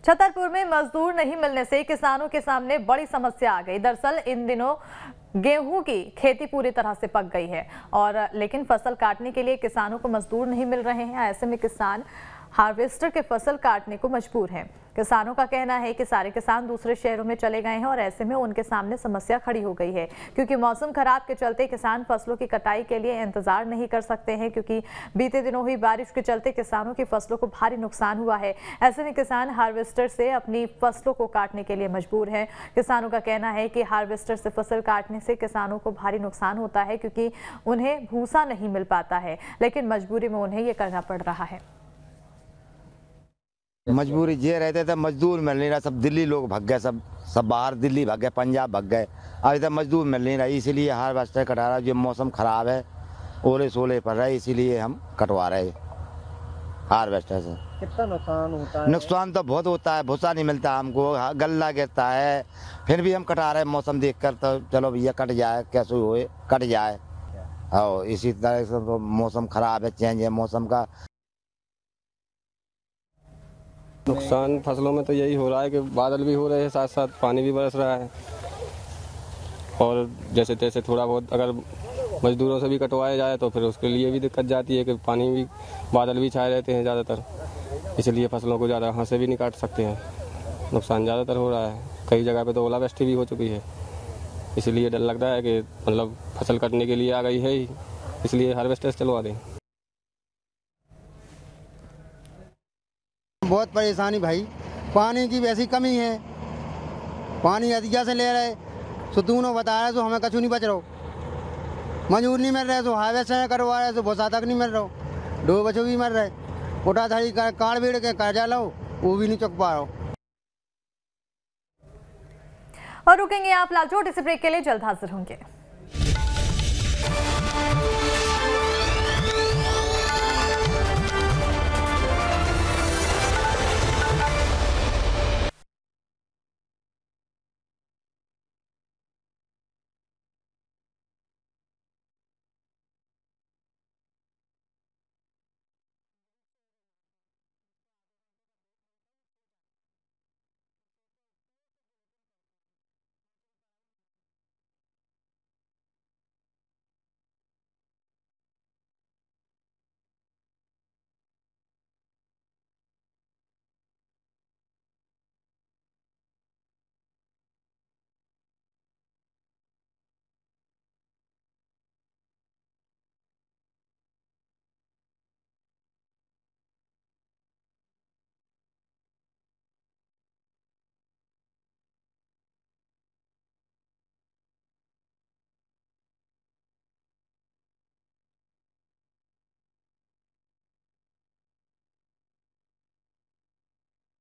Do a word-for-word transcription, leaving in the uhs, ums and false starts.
छतरपुर में मजदूर नहीं मिलने से किसानों के सामने बड़ी समस्या आ गई। दरअसल इन दिनों गेहूं की खेती पूरी तरह से पक गई है और लेकिन फसल काटने के लिए किसानों को मजदूर नहीं मिल रहे हैं। ऐसे में किसान हार्वेस्टर के फसल काटने को मजबूर हैं। किसानों का कहना है कि सारे किसान दूसरे शहरों में चले गए हैं और ऐसे में उनके सामने समस्या खड़ी हो गई है, क्योंकि मौसम खराब के चलते किसान फसलों की कटाई के लिए इंतजार नहीं कर सकते हैं, क्योंकि बीते दिनों हुई बारिश के चलते किसानों की फसलों को भारी नुकसान हुआ है। ऐसे में किसान हार्वेस्टर से अपनी फसलों को काटने के लिए मजबूर हैं। किसानों का कहना है कि हार्वेस्टर से फसल काटने से किसानों को भारी नुकसान होता है, क्योंकि उन्हें भूसा नहीं मिल पाता है, लेकिन मजबूरी में उन्हें ये करना पड़ रहा है। मजबूरी ये रहते थे, मजदूर मिल नहीं रहा, सब दिल्ली लोग भाग गए, सब सब बाहर दिल्ली भाग गए, पंजाब भाग गए। अभी तक मजदूर मिल नहीं रहा, इसीलिए हार्वेस्टर कटा रहा है। जो मौसम खराब है, ओले सोले पड़ रहा है, इसीलिए हम कटवा रहे हैं हार्वेस्टर से। कितना नुकसान होता है? नुकसान तो बहुत होता है, भूसा नहीं मिलता हमको, गल्ला गिरता है, फिर भी हम कटा रहे हैं मौसम देख कर। तो चलो भैया कट जाए, कैसे हुए कट जाए। और इसी तरह से तो मौसम खराब है, चेंज है मौसम का। नुकसान फसलों में तो यही हो रहा है कि बादल भी हो रहे हैं, साथ साथ पानी भी बरस रहा है, और जैसे तैसे थोड़ा बहुत अगर मजदूरों से भी कटवाया जाए तो फिर उसके लिए भी दिक्कत जाती है कि पानी भी बादल भी छाए रहते हैं ज़्यादातर, इसलिए फसलों को ज़्यादा हाथ से भी नहीं काट सकते हैं। नुकसान ज़्यादातर हो रहा है, कई जगह पे तो ओलावृष्टि भी हो चुकी है, इसलिए डर लगता है कि मतलब फसल कटने के लिए आ गई है, इसलिए हार्वेस्टर चलवा दें। बहुत परेशानी भाई, पानी की वैसी कमी है, पानी अधिका से ले रहे तो दोनों बता रहे तो हमें कछु नहीं बच रहा, मजूर नहीं मिल रहे तो हार्वेस्टर करवा रहे तो भूसा तक नहीं मिल रहा, दो बच्चों भी मर रहे, उठा धाड़ी कार बेड़ के कर्जा लो वो भी नहीं चुक पा रहा। और रुकेंगे आप लालचोट इस ब्रेक के लिए, जल्द हाजिर होंगे।